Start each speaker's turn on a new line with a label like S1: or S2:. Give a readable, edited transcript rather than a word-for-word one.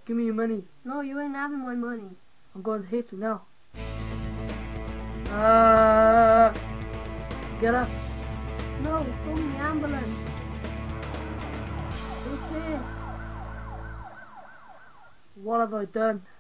S1: Give me your money.
S2: No, you ain't having my money.
S1: I'm going to hit you now. Get up.
S2: No, phone the ambulance. What's it?
S1: What have I done?